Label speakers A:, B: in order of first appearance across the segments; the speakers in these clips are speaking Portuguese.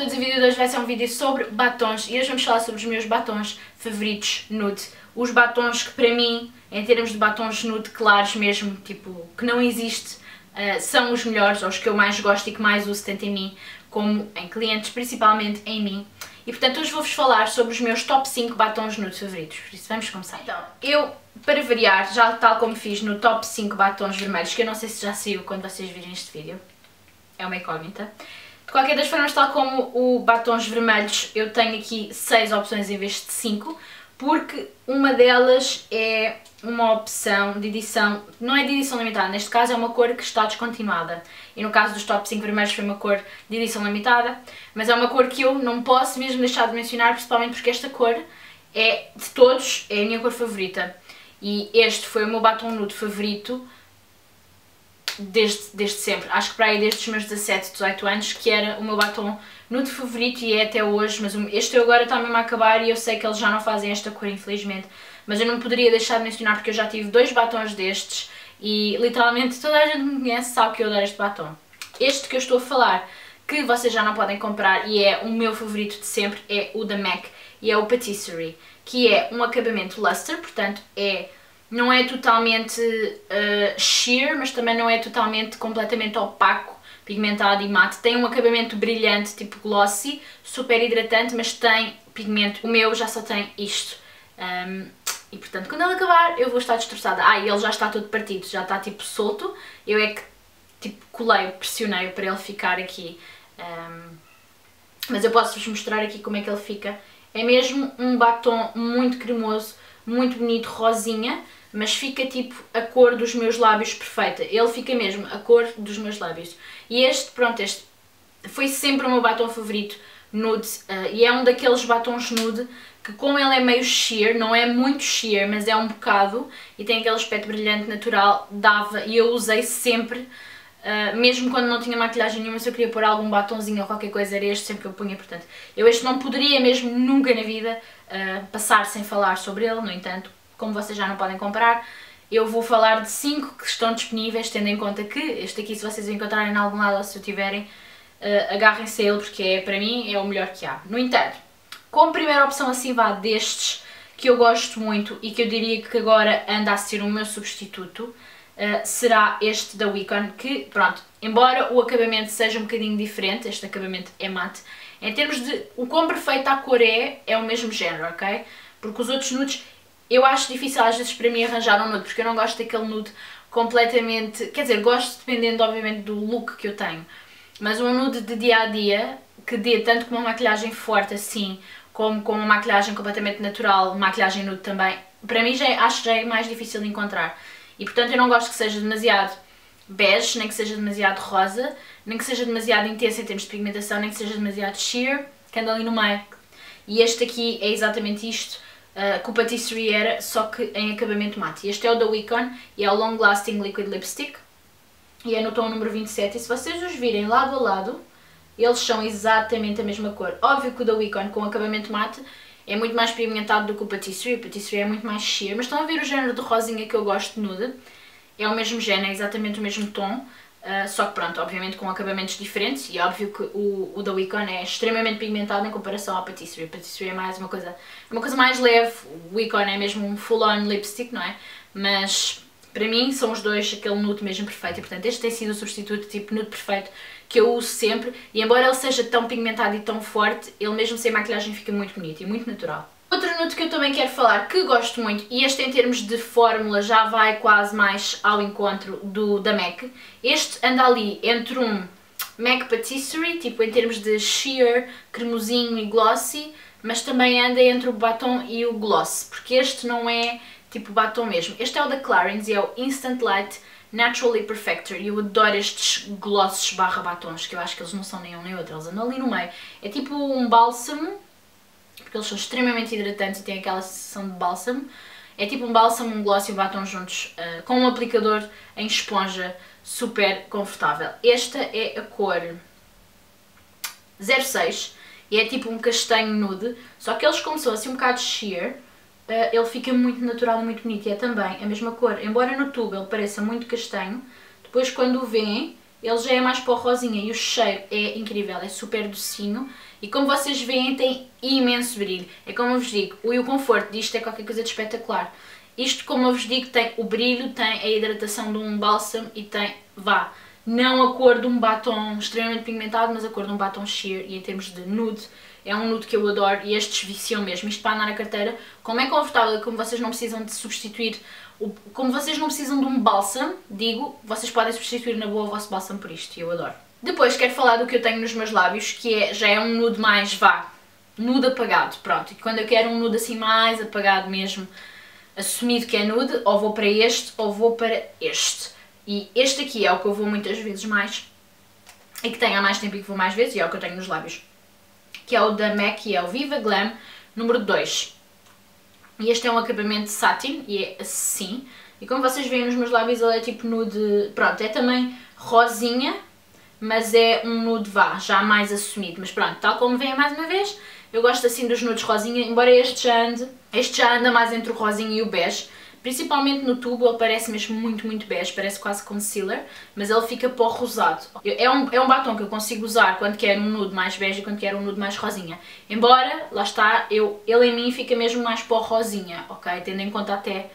A: todos, o vídeo de hoje vai ser um vídeo sobre batons e hoje vamos falar sobre os meus batons favoritos nude. Os batons que para mim, em termos de batons nude claros mesmo, tipo, que não existe, são os melhores, ou os que eu mais gosto e que mais uso tanto em mim como em clientes, principalmente em mim. E portanto hoje vou-vos falar sobre os meus top 5 batons nude favoritos, por isso vamos começar. Então, eu, para variar, já tal como fiz no top 5 batons vermelhos, que eu não sei se já saiu quando vocês virem este vídeo, é uma incógnita. De qualquer das formas, tal como o batons vermelhos, eu tenho aqui 6 opções em vez de 5, porque uma delas é uma opção de edição, não é de edição limitada, neste caso é uma cor que está descontinuada. E no caso dos top 5 vermelhos foi uma cor de edição limitada, mas é uma cor que eu não posso mesmo deixar de mencionar, principalmente porque esta cor é, de todos, é a minha cor favorita. E este foi o meu batom nude favorito desde sempre. Acho que para aí desde os meus 17, 18 anos que era o meu batom nude favorito e é até hoje, mas este eu agora está mesmo a acabar e eu sei que eles já não fazem esta cor, infelizmente. Mas eu não poderia deixar de mencionar porque eu já tive 2 batons destes e literalmente toda a gente me conhece, sabe que eu adoro este batom. Este que eu estou a falar, que vocês já não podem comprar e é o meu favorito de sempre, é o da MAC e é o Patisserie, que é um acabamento luster, portanto não é totalmente sheer, mas também não é totalmente completamente opaco, pigmentado e mate. Tem um acabamento brilhante, tipo glossy, super hidratante, mas tem pigmento. O meu já só tem isto. E portanto, quando ele acabar, eu vou estar destroçada. E ele já está todo partido, já está tipo solto. Eu é que tipo colei, pressionei para ele ficar aqui. Mas eu posso-vos mostrar aqui como é que ele fica. É mesmo um batom muito cremoso, muito bonito, rosinha, mas fica tipo a cor dos meus lábios perfeita. Ele fica mesmo a cor dos meus lábios. E este, pronto, este foi sempre o meu batom favorito nude, e é um daqueles batons nude que, como ele é meio sheer, não é muito sheer, mas é um bocado, e tem aquele aspecto brilhante natural, dava, e eu usei sempre, mesmo quando não tinha maquilhagem nenhuma, se eu queria pôr algum batonzinho ou qualquer coisa, era este sempre que eu punha, portanto, eu este não poderia mesmo nunca na vida passar sem falar sobre ele. No entanto, como vocês já não podem comprar, eu vou falar de 5 que estão disponíveis, tendo em conta que este aqui, se vocês o encontrarem em algum lado ou se o tiverem, agarrem-se a ele porque para mim é o melhor que há. No entanto, como primeira opção assim vá destes, que eu gosto muito e que eu diria que agora anda a ser o meu substituto, será este da Wicon, que pronto, embora o acabamento seja um bocadinho diferente, este acabamento é mate, em termos de o quão perfeita a cor é o mesmo género, ok? Porque os outros nudes, eu acho difícil às vezes para mim arranjar um nude, porque eu não gosto daquele nude completamente, quer dizer, gosto dependendo obviamente do look que eu tenho, mas um nude de dia a dia, que dê tanto com uma maquilhagem forte assim, como com uma maquilhagem completamente natural, maquilhagem nude também, para mim acho que já é mais difícil de encontrar. E portanto eu não gosto que seja demasiado bege, nem que seja demasiado rosa, nem que seja demasiado intenso em termos de pigmentação, nem que seja demasiado sheer, que anda ali no meio. E este aqui é exatamente isto, que o Patisserie era, só que em acabamento mate. Este é o da Wicon e é o Long Lasting Liquid Lipstick e é no tom número 27, e se vocês os virem lado a lado, eles são exatamente a mesma cor. Óbvio que o da Wicon com acabamento mate é muito mais pigmentado do que o Patisserie é muito mais sheer, mas estão a ver o género de rosinha que eu gosto de nude? É o mesmo género, é exatamente o mesmo tom, só que pronto, obviamente com acabamentos diferentes, e óbvio que o da Wicon é extremamente pigmentado em comparação ao Patisserie. O Patisserie é mais uma coisa mais leve, o Wicon é mesmo um full-on lipstick, não é? Mas para mim são os dois aquele nude mesmo perfeito, e portanto este tem sido o substituto tipo nude perfeito que eu uso sempre, e embora ele seja tão pigmentado e tão forte, ele mesmo sem maquilhagem fica muito bonito e muito natural. Outro nude que eu também quero falar, que gosto muito, e este em termos de fórmula já vai quase mais ao encontro da MAC, este anda ali entre um MAC Patisserie, tipo em termos de sheer, cremosinho e glossy, mas também anda entre o batom e o gloss, porque este não é tipo batom mesmo. Este é o da Clarins e é o Instant Light Naturally Perfector, e eu adoro estes glosses barra batons, que eu acho que eles não são nem um nem outro, eles andam ali no meio. É tipo um bálsamo, porque eles são extremamente hidratantes e têm aquela sensação de bálsamo. É tipo um bálsamo, um gloss e um batom juntos, com um aplicador em esponja super confortável. Esta é a cor 06 e é tipo um castanho nude, só que eles como são assim um bocado sheer, ele fica muito natural e muito bonito, e é também a mesma cor, embora no tubo ele pareça muito castanho, depois quando o veem ele já é mais para o rosinha e o cheiro é incrível, é super docinho e como vocês veem tem imenso brilho. É como eu vos digo, o conforto disto é qualquer coisa de espetacular. Isto, como eu vos digo, tem o brilho, tem a hidratação de um bálsamo e tem, não a cor de um batom extremamente pigmentado, mas a cor de um batom sheer e em termos de nude, é um nude que eu adoro e estes viciam mesmo. Isto para andar na carteira, como é confortável, como vocês não precisam de substituir, como vocês não precisam de um bálsamo, digo, vocês podem substituir na boa o vosso bálsamo por isto e eu adoro. Depois quero falar do que eu tenho nos meus lábios, que já é um nude mais, nude apagado, pronto. E quando eu quero um nude assim mais apagado mesmo, assumido que é nude, ou vou para este ou vou para este. E este aqui é o que eu vou muitas vezes mais, e que tenho há mais tempo e que vou mais vezes, e é o que eu tenho nos lábios. Que é o da MAC e é o Viva Glam número 2. E este é um acabamento satin e é assim. E como vocês veem nos meus lábios ele é tipo nude, pronto, é também rosinha, mas é um nude já mais assumido. Mas pronto, tal como veem mais uma vez, eu gosto assim dos nudes rosinha, embora este já anda mais entre o rosinha e o bege. Principalmente no tubo ele parece mesmo muito bege, parece quase concealer, mas ele fica para o rosado. É um batom que eu consigo usar quando quero um nude mais bege e quando quero um nude mais rosinha. Embora, lá está, ele em mim fica mesmo mais para o rosinha, ok? Tendo em conta até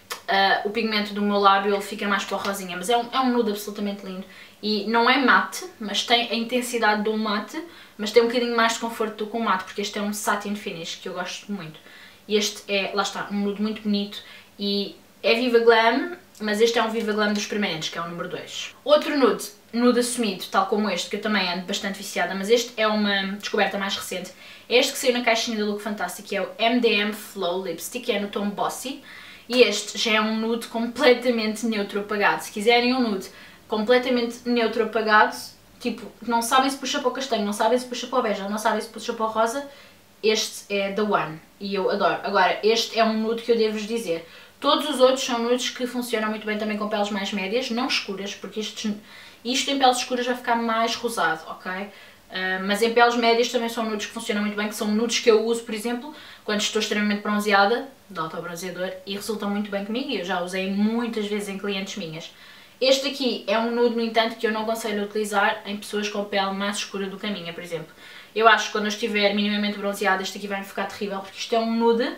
A: o pigmento do meu lábio, ele fica mais para o rosinha. Mas é um nude absolutamente lindo. E não é mate, mas tem a intensidade de um mate, mas tem um bocadinho mais de conforto do que um mate, porque este é um satin finish, que eu gosto muito. E este é, lá está, um nude muito bonito. E é Viva Glam, mas este é um Viva Glam dos permanentes, que é o número 2. Outro nude assumido, tal como este, que eu também ando bastante viciada, mas este é uma descoberta mais recente. É este que saiu na caixinha da Look Fantastic, que é o MDM Flow Lipstick, que é no tom Bossy. E este já é um nude completamente neutro apagado. Se quiserem um nude completamente neutro apagado, tipo, não sabem se puxa para o castanho, não sabem se puxa para o bege, não sabem se puxa para o rosa, este é the one. E eu adoro. Agora, este é um nude que eu devo-vos dizer. Todos os outros são nudes que funcionam muito bem também com peles mais médias, não escuras, porque isto em peles escuras vai ficar mais rosado, ok? Mas em peles médias também são nudes que funcionam muito bem, que são nudes que eu uso, por exemplo, quando estou extremamente bronzeada, de autobronzeador, e resultam muito bem comigo, e eu já usei muitas vezes em clientes minhas. Este aqui é um nude, no entanto, que eu não aconselho a utilizar em pessoas com pele mais escura do que a minha, por exemplo. Eu acho que quando eu estiver minimamente bronzeada, este aqui vai-me ficar terrível, porque isto é um nude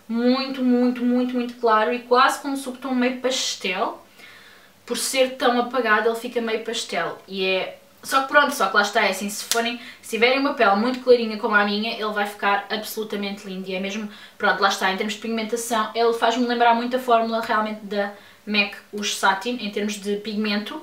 A: muito claro e quase com um subtom meio pastel. Por ser tão apagado ele fica meio pastel e é... Só que pronto, só que lá está, é assim, se tiverem uma pele muito clarinha como a minha, ele vai ficar absolutamente lindo e é mesmo, pronto, lá está, em termos de pigmentação, ele faz-me lembrar muito a fórmula realmente da MAC, os Satin, em termos de pigmento,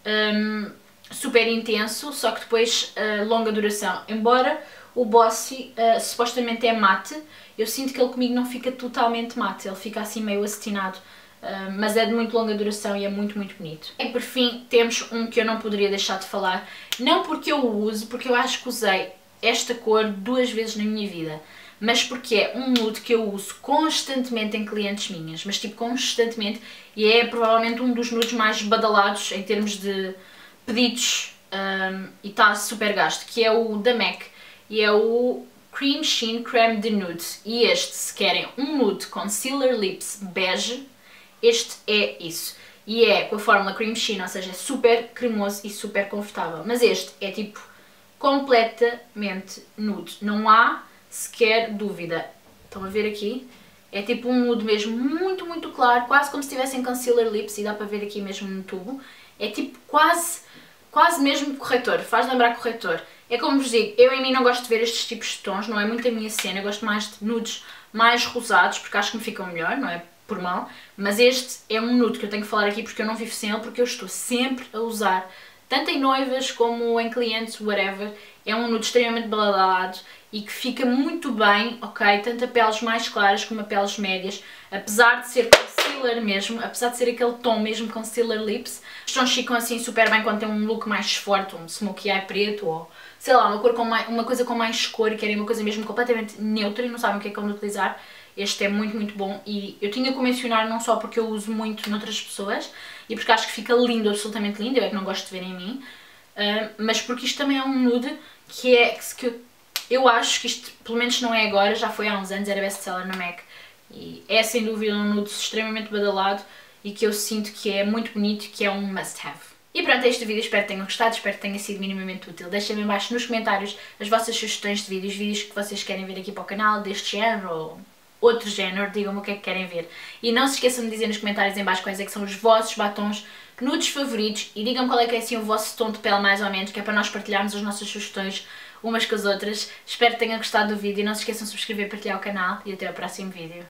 A: super intenso, só que depois longa duração, embora o Bossy supostamente é mate, eu sinto que ele comigo não fica totalmente mate, ele fica assim meio acetinado, mas é de muito longa duração e é muito bonito. E por fim temos um que eu não poderia deixar de falar, não porque eu o use, porque eu acho que usei esta cor 2 vezes na minha vida, mas porque é um nude que eu uso constantemente em clientes minhas, mas tipo constantemente, e é provavelmente um dos nudes mais badalados em termos de pedidos e está super gasto, que é o da MAC, e é o Cream Sheen Creme de Nude. E este, se querem um nude concealer lips bege, este é isso. E é com a fórmula Cream Sheen, ou seja, é super cremoso e super confortável. Mas este é tipo completamente nude, não há sequer dúvida. Estão a ver aqui? É tipo um nude mesmo muito claro, quase como se tivessem concealer lips, e dá para ver aqui mesmo no tubo. É tipo quase mesmo corretor, faz lembrar corretor. É como vos digo, eu em mim não gosto de ver estes tipos de tons, não é muito a minha cena, eu gosto mais de nudes mais rosados, porque acho que me ficam melhor, não é por mal, mas este é um nude que eu tenho que falar aqui porque eu não vivo sem ele, porque eu estou sempre a usar, tanto em noivas como em clientes, whatever. É um nude extremamente badalado e que fica muito bem, ok, tanto a peles mais claras como a peles médias, apesar de ser concealer mesmo, apesar de ser aquele tom mesmo concealer lips. Os tons ficam assim super bem quando tem um look mais forte, um smokey eye preto ou sei lá, uma coisa com mais cor e querem uma coisa mesmo completamente neutra e não sabem o que é que vão utilizar. Este é muito bom e eu tinha que o mencionar não só porque eu uso muito noutras pessoas e porque acho que fica lindo, absolutamente lindo, eu é que não gosto de ver em mim, mas porque isto também é um nude que eu acho que isto, pelo menos não é agora, já foi há uns anos, era best-seller na MAC e é sem dúvida um nude extremamente badalado e que eu sinto que é muito bonito e que é um must-have. E pronto, é este o vídeo, espero que tenham gostado, espero que tenha sido minimamente útil. Deixem-me em baixo nos comentários as vossas sugestões de vídeos que vocês querem ver aqui para o canal, deste género ou outro género, digam-me o que é que querem ver. E não se esqueçam de dizer nos comentários em baixo quais é que são os vossos batons nudes favoritos e digam qual é que é assim o vosso tom de pele mais ou menos, que é para nós partilharmos as nossas sugestões umas com as outras. Espero que tenham gostado do vídeo, não se esqueçam de subscrever e partilhar o canal e até ao próximo vídeo.